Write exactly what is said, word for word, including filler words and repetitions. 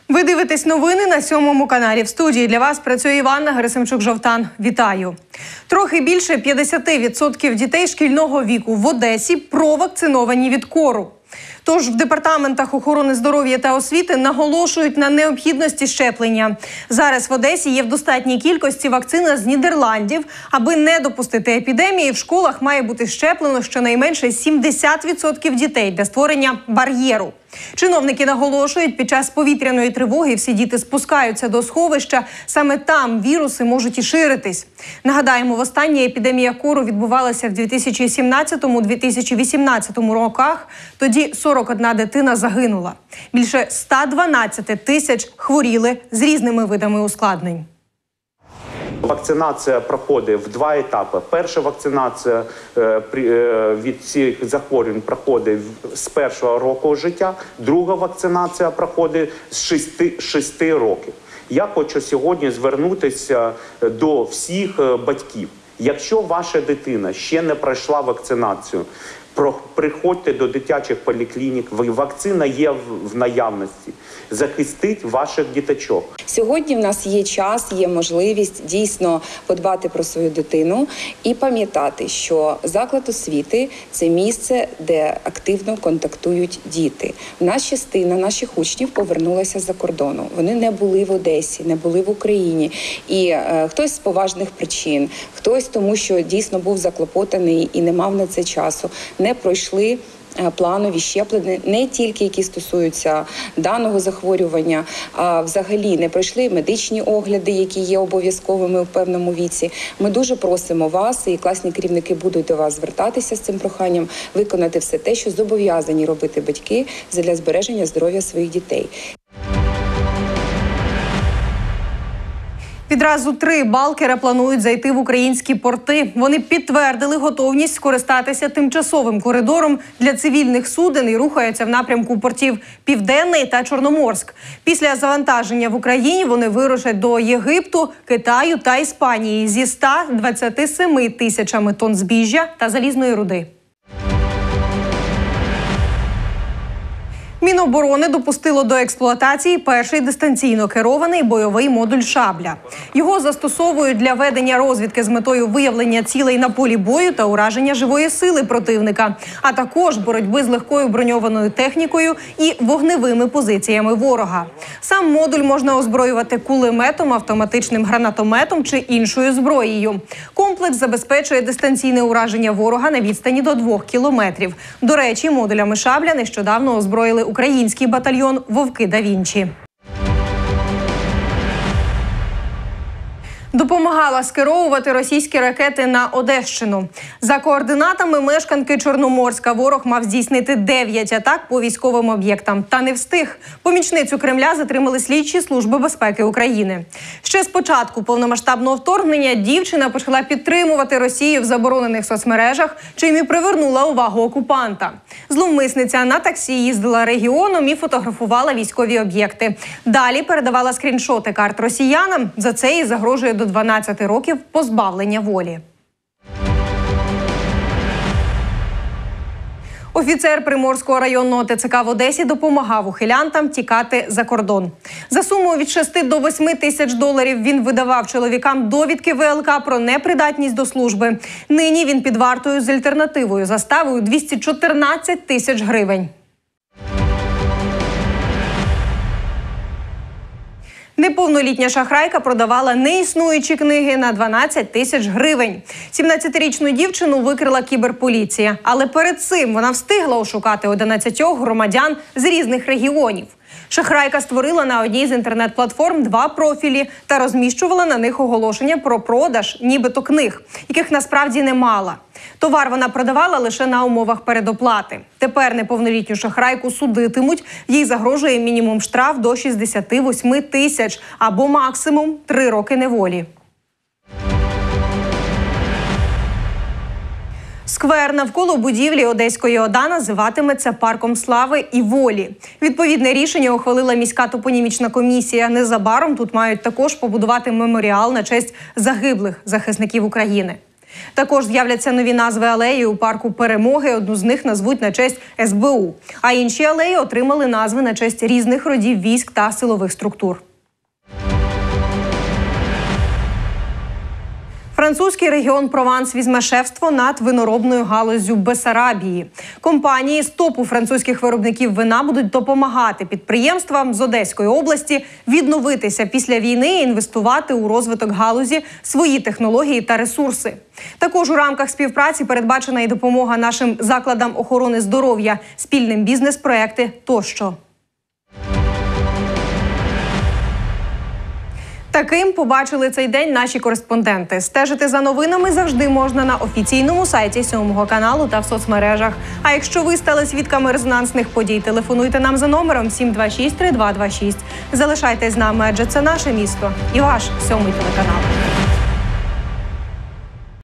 Ви дивитесь новини на сьомому каналі. В студії для вас працює Іванна Герасимчук-Жовтан. Вітаю! Трохи більше п'ятдесят відсотків дітей шкільного віку в Одесі провакциновані від кору. Тож в департаментах охорони здоров'я та освіти наголошують на необхідності щеплення. Зараз в Одесі є в достатній кількості вакцина з Нідерландів. Аби не допустити епідемії, в школах має бути щеплено щонайменше сімдесят відсотків дітей для створення бар'єру. Чиновники наголошують, під час повітряної тривоги всі діти спускаються до сховища. Саме там віруси можуть і ширитись. Нагадаємо, востаннє епідемія кору відбувалася в дві тисячі сімнадцятому - дві тисячі вісімнадцятому роках. Тоді сорок одна дитина загинула. Більше ста дванадцяти тисяч хворіли з різними видами ускладнень. Вакцинація проходить в два етапи. Перша вакцинація від цих захворювань проходить з першого року життя, друга вакцинація проходить з шести років. Я хочу сьогодні звернутися до всіх батьків. Якщо ваша дитина ще не пройшла вакцинацію, приходьте до дитячих поліклінік, вакцина є в наявності. Захистить ваших діточок. Сьогодні в нас є час, є можливість дійсно подбати про свою дитину і пам'ятати, що заклад освіти – це місце, де активно контактують діти. В нас частина наших учнів повернулася з-за кордону. Вони не були в Одесі, не були в Україні. І е, хтось з поважних причин, хтось тому, що дійсно був заклопотаний і не мав на це часу, не пройшли планові щеплення, не тільки які стосуються даного захворювання, а взагалі не пройшли медичні огляди, які є обов'язковими у певному віці. Ми дуже просимо вас, і класні керівники будуть до вас звертатися з цим проханням, виконати все те, що зобов'язані робити батьки для збереження здоров'я своїх дітей. Відразу три балкера планують зайти в українські порти. Вони підтвердили готовність скористатися тимчасовим коридором для цивільних суден і рухаються в напрямку портів Південний та Чорноморськ. Після завантаження в Україні вони вирушать до Єгипту, Китаю та Іспанії зі ста двадцяти семи тисячами тонн збіжжя та залізної руди. Міноборони допустило до експлуатації перший дистанційно керований бойовий модуль «Шабля». Його застосовують для ведення розвідки з метою виявлення цілей на полі бою та ураження живої сили противника, а також боротьби з легкою броньованою технікою і вогневими позиціями ворога. Сам модуль можна озброювати кулеметом, автоматичним гранатометом чи іншою зброєю. Комплекс забезпечує дистанційне ураження ворога на відстані до двох кілометрів. До речі, модулями «Шабля» нещодавно озброїли український батальйон «Вовки да Вінчі». Допомагала скеровувати російські ракети на Одещину. За координатами мешканки Чорноморська ворог мав здійснити дев'ять атак по військовим об'єктам. Та не встиг. Помічницю Кремля затримали слідчі Служби безпеки України. Ще з початку повномасштабного вторгнення дівчина почала підтримувати Росію в заборонених соцмережах, чим і привернула увагу окупанта. Зловмисниця на таксі їздила регіоном і фотографувала військові об'єкти. Далі передавала скріншоти карт росіянам. За це їй загрожує до дванадцяти років позбавлення волі. Офіцер Приморського районного ТЦК в Одесі допомагав ухилянтам тікати за кордон. За суму від шести до восьми тисяч доларів він видавав чоловікам довідки ВЛК про непридатність до служби. Нині він під вартою з альтернативою заставою двісті чотирнадцять тисяч гривень. Неповнолітня шахрайка продавала неіснуючі книги на дванадцять тисяч гривень. сімнадцятирічну дівчину викрила кіберполіція. Але перед цим вона встигла ошукати одинадцятьох громадян з різних регіонів. Шахрайка створила на одній з інтернет-платформ два профілі та розміщувала на них оголошення про продаж нібито книг, яких насправді не мала. Товар вона продавала лише на умовах передоплати. Тепер неповнолітню шахрайку судитимуть. Їй загрожує мінімум штраф до шістдесяти восьми тисяч або максимум три роки неволі. Сквер навколо будівлі Одеської ОДА називатиметься парком слави і волі. Відповідне рішення ухвалила міська топонімічна комісія. Незабаром тут мають також побудувати меморіал на честь загиблих захисників України. Також з'являться нові назви алеї у парку Перемоги. Одну з них назвуть на честь ес бе у. А інші алеї отримали назви на честь різних родів військ та силових структур. Французький регіон Прованс візьме шефство над виноробною галуззю Бессарабії. Компанії з топу французьких виробників вина будуть допомагати підприємствам з Одеської області відновитися після війни і інвестувати у розвиток галузі свої технології та ресурси. Також у рамках співпраці передбачена і допомога нашим закладам охорони здоров'я, спільним бізнес-проекти тощо. Таким побачили цей день наші кореспонденти. Стежити за новинами завжди можна на офіційному сайті сьомого каналу та в соцмережах. А якщо ви стали свідками резонансних подій, телефонуйте нам за номером сім два шість три два два шість. Залишайтесь з нами, адже це наше місто і ваш сьомий телеканал.